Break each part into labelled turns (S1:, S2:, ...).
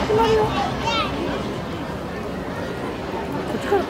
S1: くなるよ。こっちから。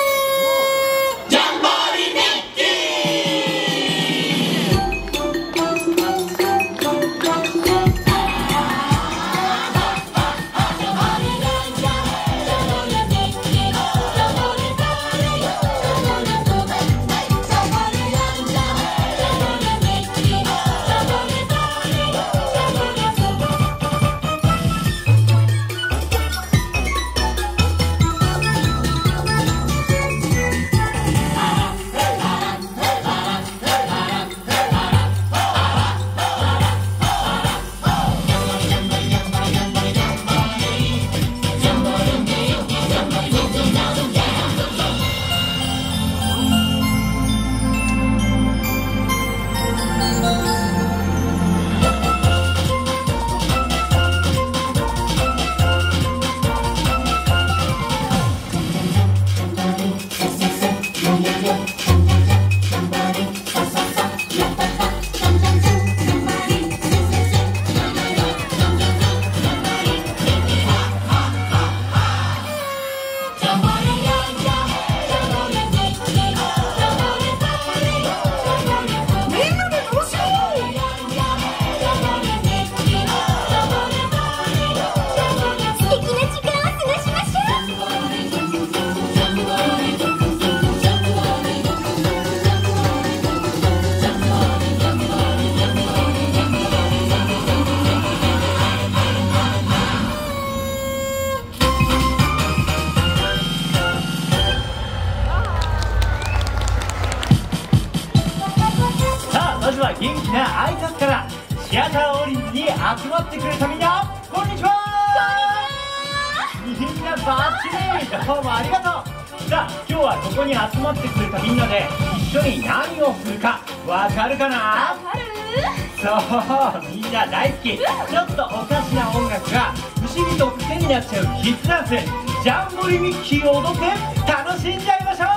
S2: まずは元気な挨拶から。シアターオリンズに集まってくれたみんな、こんにちは。みんなバッチリ、どうもありがとう。さあ今日はここに集まってくれたみんなで一緒に何をするかわかるかな？
S3: わかる？
S2: そう、みんな大好き、ちょっとおかしな音楽が不思議と癖になっちゃうキッズダンス、ジャンボリミッキーを踊って楽しんじゃいましょ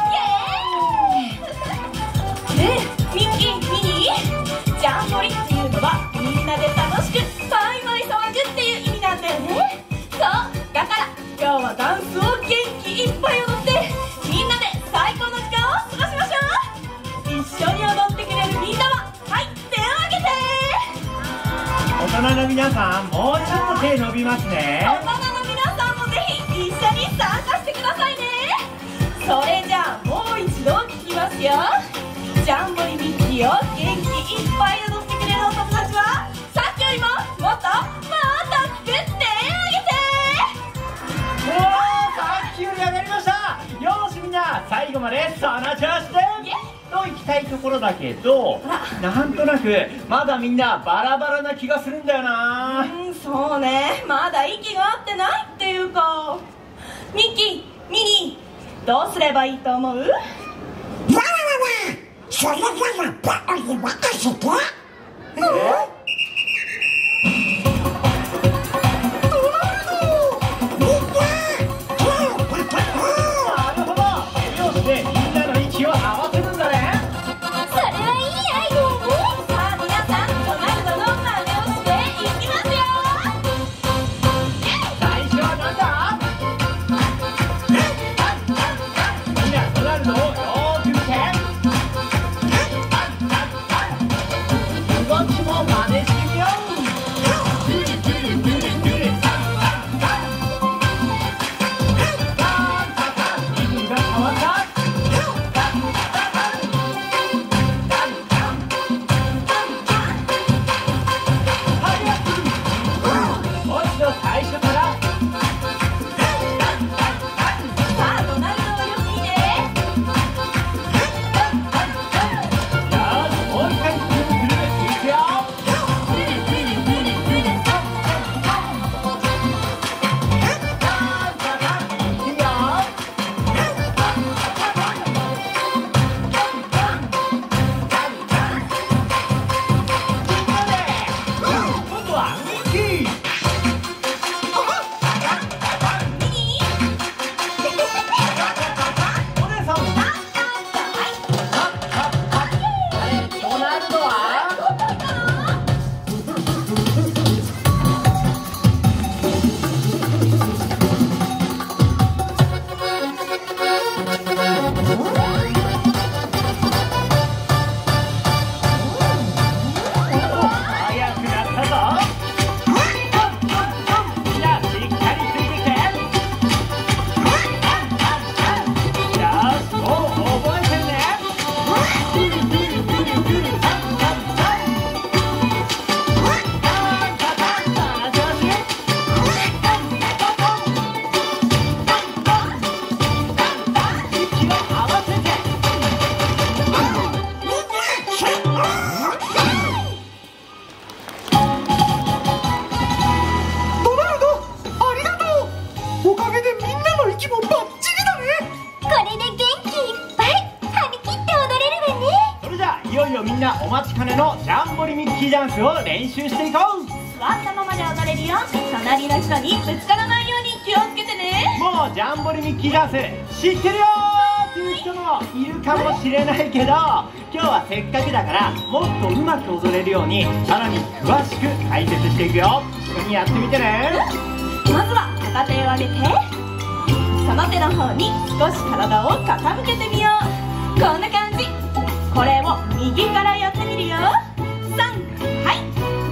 S2: う。
S3: ねえ、ミッキー、ミニー、ジャンボリっていうのはみんなで楽しくワイワイ騒ぐっていう意味なんだよね。そう、だから今日はダンスを元気いっぱい踊ってみんなで最高の時間を過ごしましょう。一緒に踊ってくれるみんなは、はい、手を挙げて。
S2: 大人の皆さん、もうちょっと手伸びますね。
S3: 大人の皆さんもぜひ一緒に参加してくださいね。それじゃあもう一度聞きますよ。ジャンボリミッキーを元気いっぱい踊ってくれるお友達は、さっきよりももっと大きく手を挙げて。
S2: おー、さっきより上がりました。よーし、みんな最後までその調子でと行きたいところだけど、なんとなくまだみんなバラバラな気がするんだよな。
S3: そうね、まだ息が合ってないっていうか。ミッキー、ミニー、どうすればいいと思う？
S4: それならバカに任せて。
S3: お
S2: ダンスを練習していこう。
S3: 座ったままで踊れるよ。隣の人にぶつからないように気をつけてね。
S2: もうジャンボリミッキーダンス知ってるよっていう人もいるかもしれないけど、今日はせっかくだからもっとうまく踊れるようにさらに詳しく解説していくよ。一緒にやってみてね。
S3: まずは片手を上げて、その手の方に少し体を傾けてみよう。こんな感じ。これを右からやってみるよ。3、はい、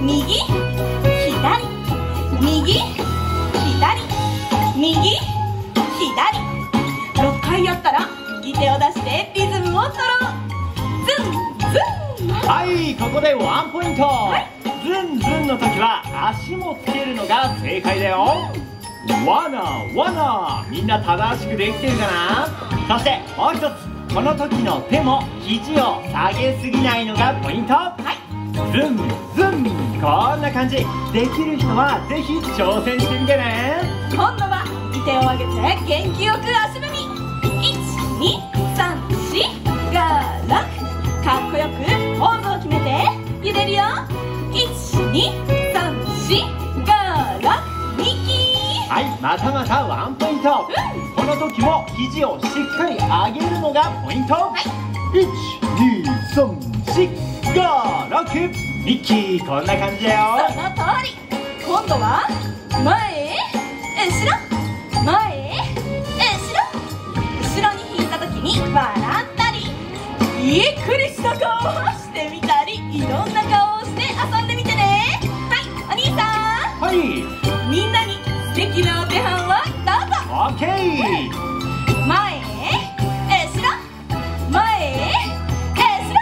S3: 右左右左右左、6回やったら右手を出してリズムを取ろう。ズンズン。
S2: はい、ここでワンポイント、
S3: はい
S2: ズンズンの時は足もつけるのが正解だよ。ワナワナ、みんな正しくできてるかな。そしてもう一つ、この時の手も肘を下げすぎないのがポイント。
S3: はい、
S2: ズンズン、こんな感じ。できる人はぜひ挑戦してみてね。
S3: 今度は右手を上げて元気よく足踏み。1、2、3、4、5、6、かっこよくポーズを決めて揺れるよ。1、2、3、4、5、6、ミッキー。
S2: はい、またまたワンポイント、この時も肘をしっかり上げるのがポイント。1、2、3、4、5、6、ミッキー、こんな感じだよ。
S3: その通り。今度は前後ろ前後ろ、後ろに引いた時に笑ったりびっくりした顔をしてみたり、いろんな顔をして遊んでみてね。はい、お兄さん、
S2: はい、
S3: みんなに素敵なお手本をどうぞ。
S2: オッケー。
S3: 前後ろ前後ろ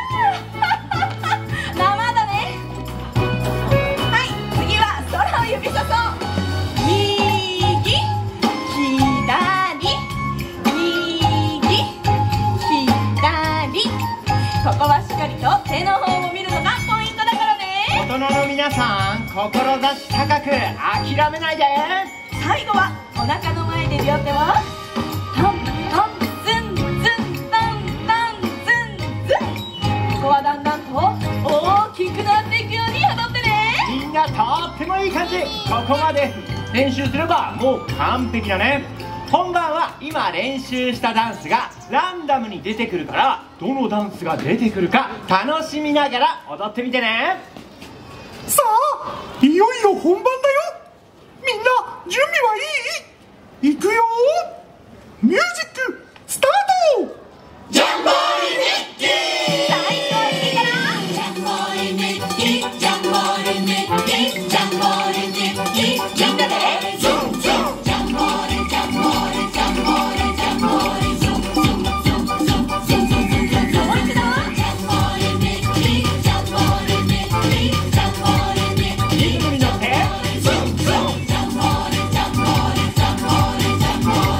S3: 生だね。はい、次は空を指さそう。右左右左、ここはしっかりと手の方を見るのがポイントだからね。
S2: 大人の皆さん、志高く諦めないで。
S3: 最後はお腹の前で両手をトントンズンズントントンズンズン。ここはだんだんと大きくなっていくように踊ってね。
S2: みんなとってもいい感じ。ここまで練習すればもう完璧だね。本番は今練習したダンスがランダムに出てくるから、どのダンスが出てくるか楽しみながら踊ってみてね。
S1: さあ、いよいよ本番だよ。みんな準備はいい？いくよ。ミュージックスタート。ジャンボリミッキー。
S3: 最高にいいから。
S4: ジャンボリミッキー、ジャンボリミッキー、ジャンボリミッキー、ジャンボリズンズン、ジャンボリジャンボリジャンボリジャンボリズンズンズンズンズンズンズンズン。
S3: もう一度。
S4: ジャンボリミッキー、ジャンボリミッキー、ジャンボリミッキー、
S2: リズムに乗って
S4: ズンズン、ジャンボリジャンボリジャンボリジャンボリ。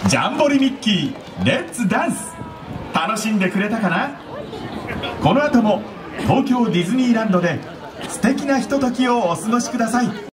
S1: ジャンボリミッキーレッツダンス楽しんでくれたかな。この後も東京ディズニーランドで素敵なひとときをお過ごしください。